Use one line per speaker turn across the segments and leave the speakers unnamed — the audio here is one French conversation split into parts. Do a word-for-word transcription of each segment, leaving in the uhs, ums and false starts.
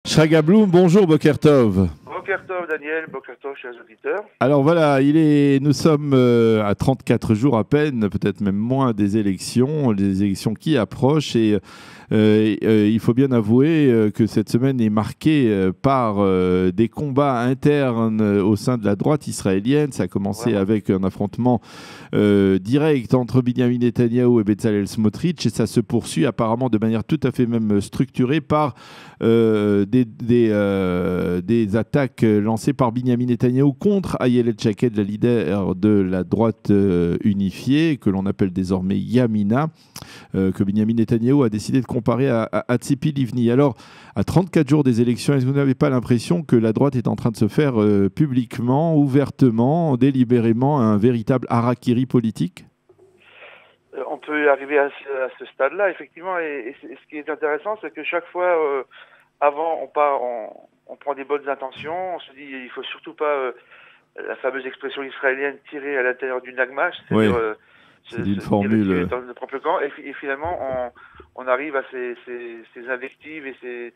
Shraga Bloom, bonjour Boker Tov.
Boker Tov Daniel, Boker Tov chers auditeurs.
Alors voilà, il est, nous sommes euh, à trente-quatre jours à peine, peut-être même moins des élections, des élections qui approchent et euh, euh, il faut bien avouer euh, que cette semaine est marquée euh, par euh, des combats internes euh, au sein de la droite israélienne. Ça a commencé
Vraiment.
avec un affrontement euh, direct entre Binyamin Netanyahou et Bezalel Smotrich et ça se poursuit apparemment de manière tout à fait même structurée par euh, des, des, euh, des attaques lancées par Binyamin Netanyahou contre Ayelet Shaked, la leader de la droite euh, unifiée, que l'on appelle désormais Yamina, euh, que Binyamin Netanyahou a décidé de comparer à, à, à Tzipi Livni. Alors, à trente-quatre jours des élections, est-ce que vous n'avez pas l'impression que la droite est en train de se faire euh, publiquement, ouvertement, délibérément un véritable harakiri politique ?
Euh, on peut arriver à ce, à ce stade-là, effectivement, et, et, et ce qui est intéressant, c'est que chaque fois, euh, avant, on part, on, on prend des bonnes intentions, on se dit, il faut surtout pas, euh, la fameuse expression israélienne, tirer à l'intérieur du nagmash, c'est-à-dire,
oui,
euh,
c'est une formule
tirer dans le propre camp, et, et finalement, on, on arrive à ces, ces, ces invectives et ces,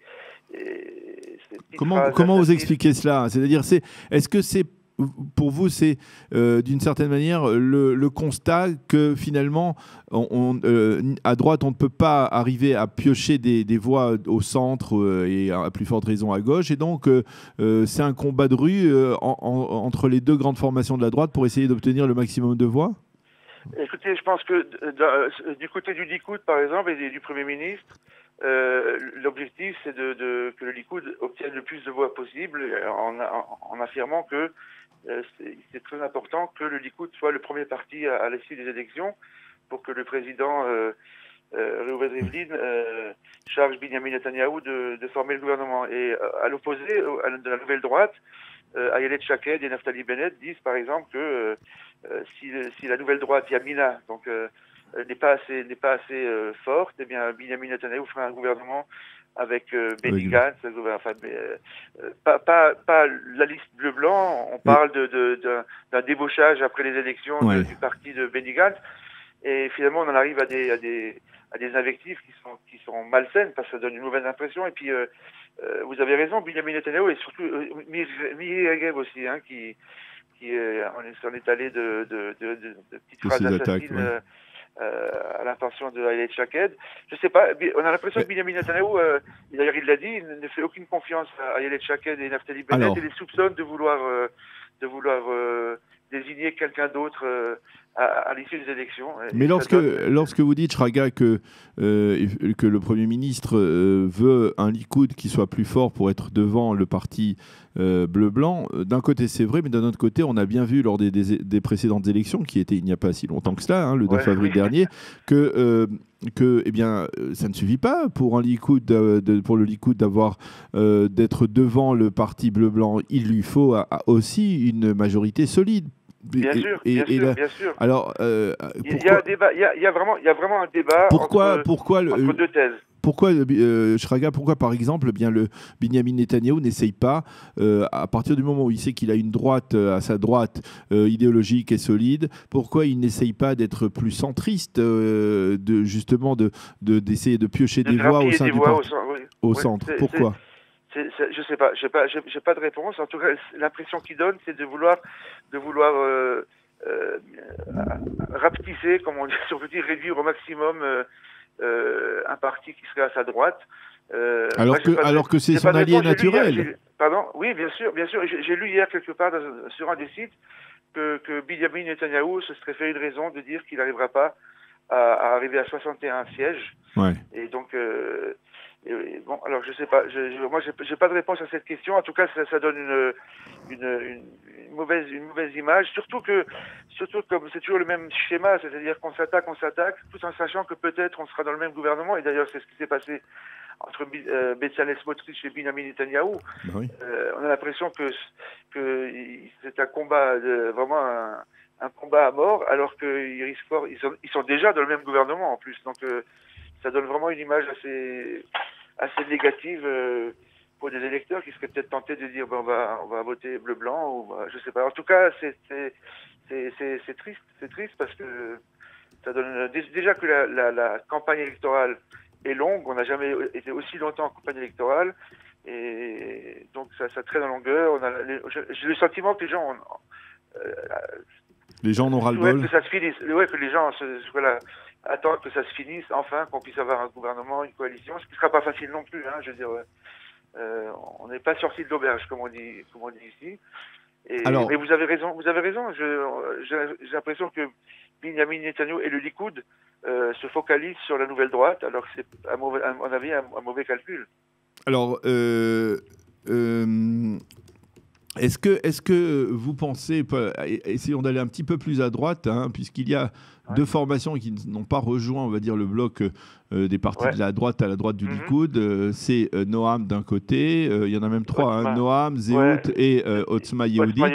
et ces petites
Comment,
phrases
comment vous
assassines.
expliquez cela ? C'est-à-dire, c'est, est-ce que c'est pour vous, c'est euh, d'une certaine manière le, le constat que finalement, on, on, euh, à droite, on ne peut pas arriver à piocher des, des voix au centre euh, et à plus forte raison à gauche. Et donc, euh, euh, c'est un combat de rue euh, en, en, entre les deux grandes formations de la droite pour essayer d'obtenir le maximum de voix ?
Écoutez, je pense que de, du côté du Likoud, par exemple, et du Premier ministre, euh, l'objectif, c'est de, de, que le Likoud obtienne le plus de voix possible en, en, en affirmant que euh, c'est, c'est très important que le Likoud soit le premier parti à, à l'issue des élections pour que le président euh, euh, Reuven Rivlin euh, charge Binyamin Netanyahou de, de former le gouvernement. Et euh, à l'opposé à, de la nouvelle droite, euh, Ayelet Shaked et Naftali Bennett disent par exemple que euh, euh, si, si la nouvelle droite Yamina donc euh, n'est pas assez n'est pas assez euh, forte, eh bien Binyamin Netanyahou fera un gouvernement avec euh, Benny Gantz, enfin euh, pas pas pas la liste bleu-blanc. On parle de, de, de d'un débauchage après les élections
ouais.
de, du parti de Benny Gantz. Et finalement, on en arrive à des, à des, à des invectives qui sont, qui sont malsaines parce que ça donne une mauvaise impression. Et puis, euh, euh, vous avez raison, Binyamin Netanyahou et surtout euh, Miri Regev aussi, hein, qui, qui euh, on est, on est allé de, de, de, de, de petites
de
phrases assassines
attaques, ouais.
euh, euh, à l'intention de Ayelet Shaked. Je sais pas, on a l'impression ouais. que Binyamin Netanyahou, euh, d'ailleurs il l'a dit, il ne fait aucune confiance à Ayelet Shaked et Naftali Bennett. Alors, et les soupçonne de vouloir, euh, de vouloir euh, désigner quelqu'un d'autre euh, à, à l'issue des élections.
Mais lorsque, donne... lorsque vous dites, Shraga, que, euh, que le Premier ministre euh, veut un Likoud qui soit plus fort pour être devant le parti euh, bleu-blanc, d'un côté c'est vrai, mais d'un autre côté, on a bien vu lors des, des, des précédentes élections, qui étaient il n'y a pas si longtemps que cela, hein, le deux avril oui. dernier, que... Euh, que eh bien, ça ne suffit pas pour, un Likoud de, de, pour le Likoud d'avoir, euh, d'être devant le parti bleu-blanc. Il lui faut a, a aussi une majorité solide.
Bien
et,
sûr,
et,
bien,
et
sûr
la...
bien sûr.
Alors, euh,
il y a un débat, il y a, il y a vraiment, il y a vraiment un débat
pourquoi,
entre,
pourquoi le,
entre deux thèses.
Pourquoi, euh, Shraga, pourquoi par exemple, eh bien, le Binyamin Netanyahou n'essaye pas, euh, à partir du moment où il sait qu'il a une droite euh, à sa droite euh, idéologique et solide, pourquoi il n'essaye pas d'être plus centriste, euh, de, justement de, de, d'essayer de piocher
de
des voix au sein
des
du
voix
parti,
au, oui.
au
oui,
centre
c'est,
Pourquoi
c'est, c'est, Je sais pas, j'ai pas, j'ai, j'ai pas de réponse. En tout cas, l'impression qu'il donne, c'est de vouloir, de vouloir euh, euh, rapetisser, comme on dit, si on veut dire, réduire au maximum. Euh, Euh, un parti qui serait à sa droite.
Euh, alors, moi, que, alors de, que c'est son allié naturel.
Hier, pardon, oui, bien sûr, bien sûr. J'ai, j'ai lu hier quelque part dans, sur un des sites que, que Binyamin Netanyahou se serait fait une raison de dire qu'il n'arrivera pas à, à arriver à soixante et un sièges.
Ouais.
Et donc, euh, et, bon, alors je sais pas. Je, je, moi, j'ai, j'ai pas de réponse à cette question. En tout cas, ça, ça donne une, une, une, une mauvaise, une mauvaise image. Surtout que, surtout comme c'est toujours le même schéma, c'est-à-dire qu'on s'attaque, on s'attaque, tout en sachant que peut-être on sera dans le même gouvernement. Et d'ailleurs, c'est ce qui s'est passé entre euh, Bezalel Smotrich et Binyamin Netanyahou.
Ben oui.
euh, on a l'impression que, que c'est un combat, de, vraiment un, un combat à mort, alors qu'ils risquent fort, ils sont, ils sont déjà dans le même gouvernement en plus. Donc, euh, ça donne vraiment une image assez, assez négative euh, pour des électeurs qui seraient peut-être tentés de dire ben, on va, on va voter bleu-blanc ou bah, je sais pas. En tout cas, c'est, c'est, c'est, c'est, c'est triste, c'est triste parce que ça donne déjà que la, la, la campagne électorale est longue. On n'a jamais été aussi longtemps en campagne électorale et ça, ça traîne en longueur. On a les, j'ai le sentiment que les gens, ont, euh,
les gens en ont ras-le-bol.
Que ça se finisse. Ouais, que les gens, se, voilà, attendent que ça se finisse, enfin, qu'on puisse avoir un gouvernement, une coalition, ce qui ne sera pas facile non plus. Hein, je veux dire, euh, on n'est pas sorti de l'auberge, comme on dit, comme on dit ici. Et, Alors, mais vous avez raison, vous avez raison. Je, j'ai, j'ai l'impression que Benjamin Netanyahu et le Likoud euh, se focalisent sur la nouvelle droite, alors que c'est, à, mauvais, à mon avis, un, un mauvais calcul.
Alors, euh, euh, est-ce que, est-ce que vous pensez, essayons d'aller un petit peu plus à droite, hein, puisqu'il y a ouais. deux formations qui n'ont pas rejoint, on va dire, le bloc euh, des partis ouais. de la droite à la droite du mm-hmm. Likoud. Euh, c'est euh, Noam d'un côté, euh, il y en a même trois, hein, Noam, Zehut ouais. et euh, Otzma Yehudit.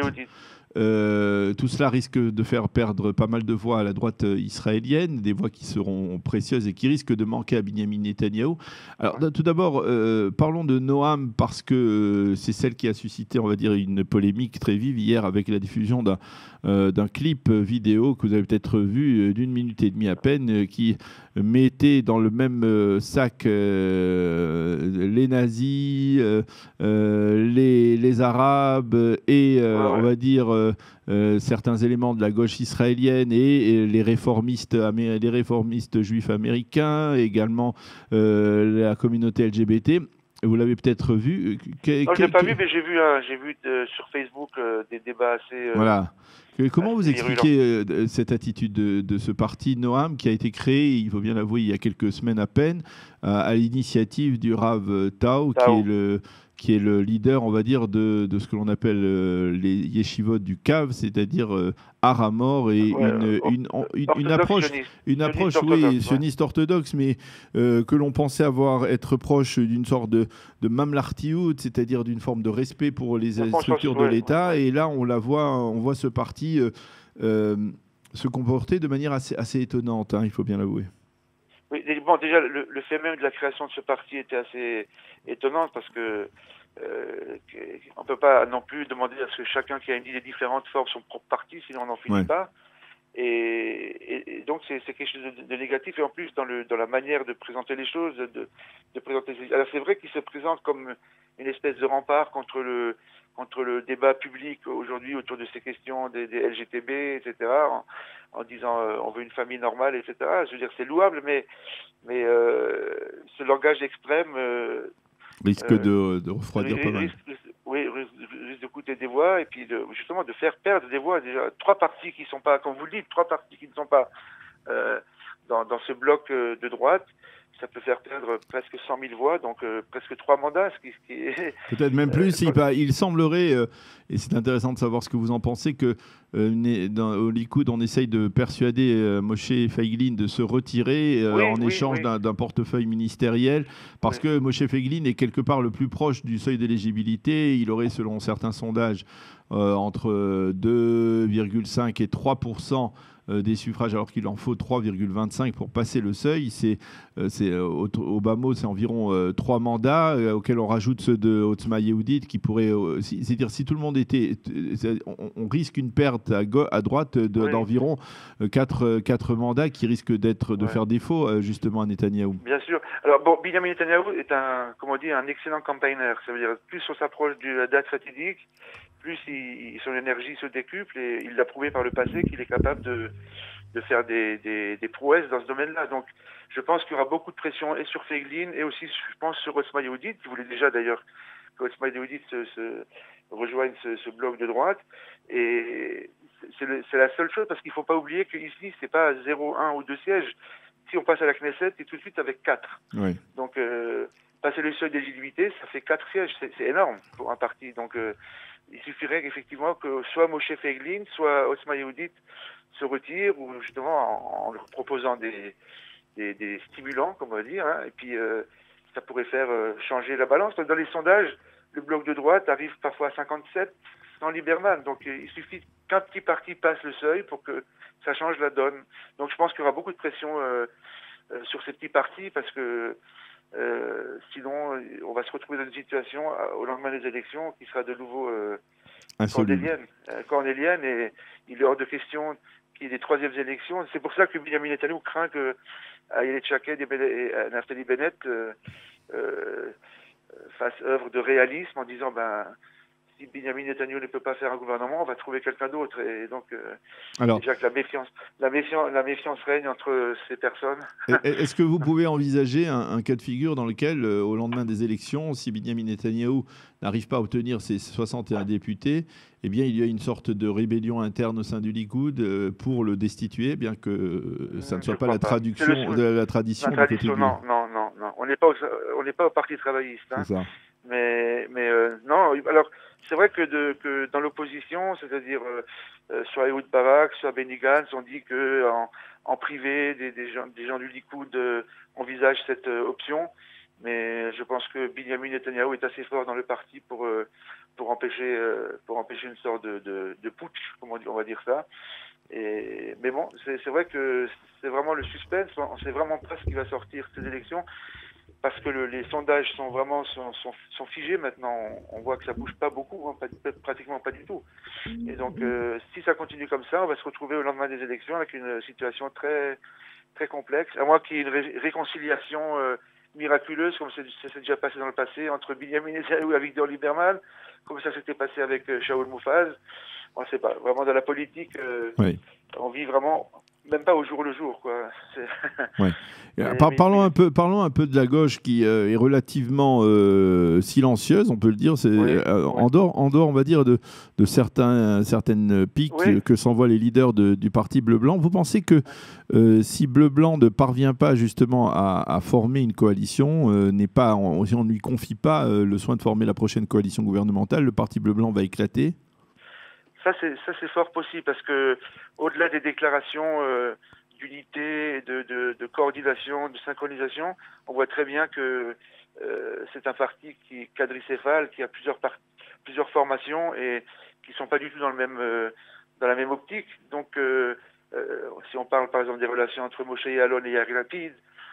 Euh, tout cela risque de faire perdre pas mal de voix à la droite israélienne, des voix qui seront précieuses et qui risquent de manquer à Benjamin Netanyahou. Alors tout d'abord, euh, parlons de Noam parce que euh, c'est celle qui a suscité, on va dire, une polémique très vive hier avec la diffusion d'un euh, d'un clip vidéo que vous avez peut-être vu d'une minute et demie à peine, euh, qui mettait dans le même euh, sac euh, les nazis, euh, euh, les, les arabes et euh, ouais, ouais. on va dire euh, euh, certains éléments de la gauche israélienne et, et les réformistes amé- les réformistes juifs américains, également euh, la communauté L G B T. Vous l'avez peut-être vu.
Que, non, je l'ai pas que... vu, mais j'ai vu, hein, j'ai vu de, sur Facebook euh, des débats assez. Euh,
voilà. Comment vous expliquez euh, cette attitude de, de ce parti Noam qui a été créé, il faut bien l'avouer, il y a quelques semaines à peine, euh, à l'initiative du Rav Tao, Tao. qui est le qui est le leader, on va dire, de, de ce que l'on appelle euh, les yeshivot du Cav, c'est-à-dire euh, art à mort et ouais, une, euh, une, une, une approche, sioniste. une approche, sioniste oui, sioniste ouais. orthodoxe, mais euh, que l'on pensait avoir être proche d'une sorte de, de mamlartiout, c'est-à-dire d'une forme de respect pour les je structures de ouais, l'État. Ouais. Et là, on la voit, on voit ce parti euh, euh, se comporter de manière assez, assez étonnante, hein, il faut bien l'avouer.
Oui, bon, déjà, le, le fait même de la création de ce parti était assez étonnant parce que euh, on ne peut pas non plus demander à ce que chacun qui a une idée différente forme son propre parti, sinon on n'en finit ouais. pas. Et, et, et donc, c'est, c'est quelque chose de, de négatif. Et en plus, dans, le, dans la manière de présenter les choses, de, de présenter... Alors, c'est vrai qu'il se présente comme une espèce de rempart contre le, contre le débat public aujourd'hui autour de ces questions des, des L G B T, et cetera, en, en disant euh, on veut une famille normale, et cetera. Je veux dire, c'est louable, mais, mais euh, ce langage extrême... Euh,
risque euh, de, de refroidir
risque,
pas mal.
Risque, oui, risque, risque de coûter des voix et puis de, justement de faire perdre des voix. Déjà, trois partis qui ne sont pas, comme vous le dites, trois partis qui ne sont pas euh, dans, dans ce bloc euh, de droite, ça peut faire perdre presque cent mille voix, donc euh, presque trois mandats. Ce qui, ce qui est,
peut-être même plus. Euh, il, il semblerait, euh, et c'est intéressant de savoir ce que vous en pensez, que euh, dans, au Likoud, on essaye de persuader euh, Moshe Feiglin de se retirer euh, oui, en oui, échange oui. D'un, d'un portefeuille ministériel, parce oui. que Moshe Feiglin est quelque part le plus proche du seuil d'éligibilité. Il aurait, selon certains sondages, euh, entre deux virgule cinq et trois pour cent des suffrages, alors qu'il en faut trois virgule vingt-cinq pour passer le seuil. C'est, c'est, au, au bas mot, c'est environ euh, trois mandats euh, auxquels on rajoute ceux de Otzma Yehudit qui pourraient... Euh, si, c'est-à-dire, si tout le monde était... On, on risque une perte à, go- à droite de, oui. d'environ quatre, quatre mandats qui risquent d'être, de ouais. faire défaut euh, justement à Netanyahou.
Bien sûr. Alors, bon, Benjamin Netanyahou est un, comment dire, un excellent campaigner. Ça veut dire, plus on s'approche de la date fatidique, plus il, son énergie se décuple et il l'a prouvé par le passé qu'il est capable de, de faire des, des, des prouesses dans ce domaine-là. Donc, je pense qu'il y aura beaucoup de pression et sur Feiglin et aussi, je pense, sur Otzma Yehudit, qui voulait déjà d'ailleurs que Otzma Yehudit se, se rejoigne ce, ce bloc de droite. Et c'est, le, c'est la seule chose, parce qu'il ne faut pas oublier qu'ici, c'est pas zéro, un ou deux sièges. Si on passe à la Knesset, c'est tout de suite avec quatre.
Oui.
Donc, euh, passer le seuil d'éligibilité, ça fait quatre sièges. C'est, c'est énorme pour un parti. Donc, euh, il suffirait effectivement que soit Moshe Feiglin, soit Otzma Yehudit se retirent, ou justement en, en leur proposant des, des, des stimulants, comme on va dire, hein, et puis euh, ça pourrait faire euh, changer la balance. Dans les sondages, le bloc de droite arrive parfois à cinquante-sept sans Lieberman. Donc euh, il suffit qu'un petit parti passe le seuil pour que ça change la donne. Donc je pense qu'il y aura beaucoup de pression euh, euh, sur ces petits partis, parce que Euh, sinon, on va se retrouver dans une situation euh, au lendemain des élections qui sera de nouveau euh, cornélienne. Euh, cornélienne, et il est hors de question qu'il y ait des troisièmes élections. C'est pour ça que Benjamin Netanyahu craint que Ayelet Shaked et, et Naftali Bennett euh, euh, fasse œuvre de réalisme en disant ben si Benjamin Netanyahu ne peut pas faire un gouvernement, on va trouver quelqu'un d'autre. Et donc, euh, Alors, déjà que la méfiance, la, méfiance, la méfiance règne entre ces personnes.
Est-ce que vous pouvez envisager un, un cas de figure dans lequel, euh, au lendemain des élections, si Benjamin Netanyahu n'arrive pas à obtenir ses soixante et un députés, eh bien, il y a une sorte de rébellion interne au sein du Likoud euh, pour le destituer, bien que euh, ça ne soit pas la, pas. Traduction, le, de la tradition.
La tradition, du non, non, non, non. On n'est pas, au, on n'est pas au Parti travailliste. Hein.
C'est ça.
Mais, mais euh, non, alors c'est vrai que, de, que dans l'opposition, c'est-à-dire euh, soit Ehud Barak, soit Benny Gantz, on dit que en, en privé, des, des, gens, des gens du Likoud euh, envisagent cette euh, option. Mais je pense que Benjamin Netanyahu est assez fort dans le parti pour euh, pour empêcher euh, pour empêcher une sorte de, de, de putsch, comme on, dit, on va dire ça. Et, mais bon, c'est, c'est vrai que c'est vraiment le suspense. On ne sait vraiment pas ce qui va sortir de ces élections. Parce que le, les sondages sont vraiment sont, sont, sont figés maintenant. On, on voit que ça bouge pas beaucoup, hein, pas, pratiquement pas du tout. Et donc, euh, si ça continue comme ça, on va se retrouver au lendemain des élections avec une situation très très complexe. À moins qu'il y ait une ré- réconciliation euh, miraculeuse, comme ça s'est déjà passé dans le passé entre Benjamin Netanyahu et Avigdor Lieberman, comme ça s'était passé avec euh, Shaul Moufaz. On ne sait pas. Vraiment, dans la politique, euh, oui. on vit vraiment. Même pas au jour le jour, quoi.
Ouais. mais, Par, parlons, mais... un peu, parlons un peu de la gauche qui euh, est relativement euh, silencieuse, on peut le dire. C'est, oui, euh, oui. En, dehors, en dehors, on va dire, de, de certains, certaines piques oui. que s'envoient les leaders de, du parti Bleu-Blanc. Vous pensez que euh, si Bleu-Blanc ne parvient pas justement à, à former une coalition, euh, n'est pas, on, si on ne lui confie pas euh, le soin de former la prochaine coalition gouvernementale, le parti Bleu-Blanc va éclater?
Ça c'est, ça, c'est fort possible parce que au-delà des déclarations euh, d'unité, de, de, de coordination, de synchronisation, on voit très bien que euh, c'est un parti qui est quadricéphale, qui a plusieurs, par- plusieurs formations et qui sont pas du tout dans, le même, euh, dans la même optique. Donc, euh, euh, si on parle par exemple des relations entre Moshe Yaalon et Yair Lapid,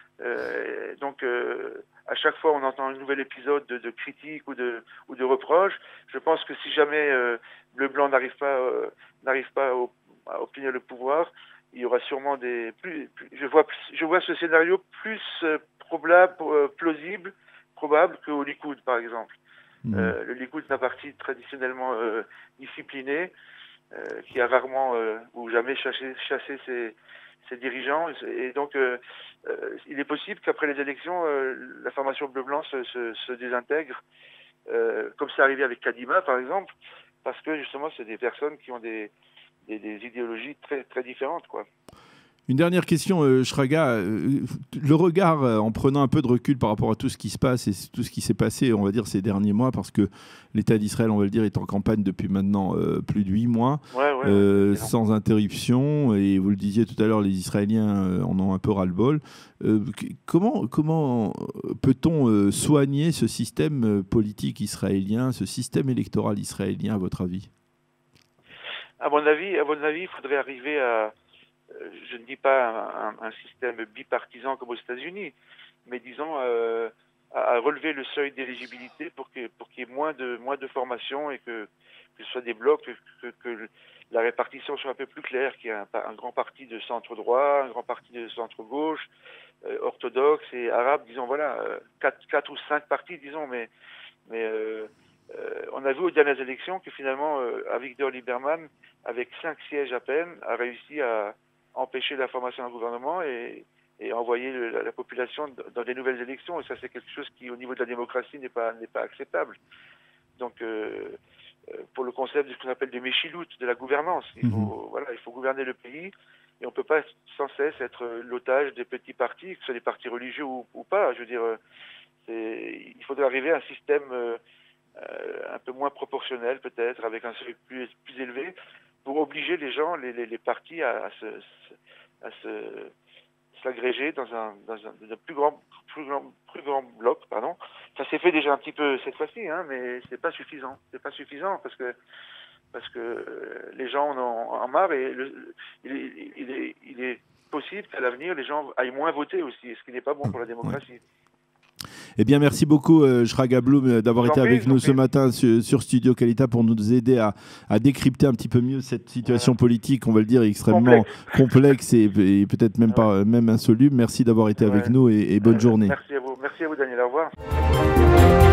Euh, donc, euh, à chaque fois, on entend un nouvel épisode de, de critique ou de ou de reproche. Je pense que si jamais euh, le blanc n'arrive pas euh, n'arrive pas au, à obtenir le pouvoir, il y aura sûrement des plus. plus je vois je vois ce scénario plus euh, probable, euh, plausible, probable qu'au Likoud, par exemple. Mmh. Euh, le Likoud est un parti traditionnellement euh, discipliné, euh, qui a rarement euh, ou jamais chassé, chassé ses ses dirigeants, et donc euh, euh, il est possible qu'après les élections, euh, la formation bleu-blanc se, se, se désintègre, euh, comme c'est arrivé avec Kadima par exemple, parce que justement c'est des personnes qui ont des, des, des idéologies très, très différentes, quoi.
Une dernière question, euh, Shraga. Euh, le regard, euh, en prenant un peu de recul par rapport à tout ce qui se passe et tout ce qui s'est passé, on va dire, ces derniers mois, parce que l'État d'Israël, on va le dire, est en campagne depuis maintenant euh, plus de huit mois, ouais, ouais, euh, ouais, sans interruption. Et vous le disiez tout à l'heure, les Israéliens euh, en ont un peu ras-le-bol. Euh, comment, comment peut-on euh, soigner ce système politique israélien, ce système électoral israélien, à votre avis ?
À mon avis, à mon avis, il faudrait arriver à... Je ne dis pas un, un système bipartisan comme aux États-Unis, mais disons euh, à relever le seuil d'éligibilité pour que pour qu'il y ait moins de moins de formation et que, que ce soit des blocs, que, que la répartition soit un peu plus claire, qu'il y ait un, un grand parti de centre droit, un grand parti de centre gauche, euh, orthodoxe et arabe, disons voilà, euh, quatre quatre ou cinq partis, disons, mais mais euh, euh, on a vu aux dernières élections que finalement euh, Avigdor Lieberman, avec cinq sièges à peine, a réussi à empêcher la formation d'un gouvernement et, et envoyer le, la, la population dans des nouvelles élections. Et ça, c'est quelque chose qui, au niveau de la démocratie, n'est pas, n'est pas acceptable. Donc, euh, pour le concept de ce qu'on appelle du méchilout, de la gouvernance, il faut, mmh. voilà, il faut gouverner le pays et on ne peut pas sans cesse être l'otage des petits partis, que ce soit des partis religieux ou, ou pas. Je veux dire, c'est, il faudrait arriver à un système euh, un peu moins proportionnel, peut-être, avec un seuil plus, plus élevé, pour obliger les gens, les, les, les partis à, à, se, à se, s'agréger dans un, dans un, dans un plus, grand, plus, grand, plus grand bloc. Pardon. Ça s'est fait déjà un petit peu cette fois-ci, hein, mais c'est pas suffisant. C'est pas suffisant parce que, parce que les gens en ont en marre et le, il, est, il, est, il est possible qu'à l'avenir, les gens aillent moins voter aussi, ce qui n'est pas bon pour la démocratie. Ouais.
Eh bien, merci beaucoup, euh, Shraga Blum, d'avoir été avec nous ce matin sur, sur Studio Kalita pour nous aider à, à décrypter un petit peu mieux cette situation ouais. politique, on va le dire, extrêmement complexe, complexe et, et peut-être même, ouais. pas, même insoluble. Merci d'avoir été ouais. avec nous et, et bonne ouais. journée.
Merci à vous. Merci à vous, Daniel. Au revoir.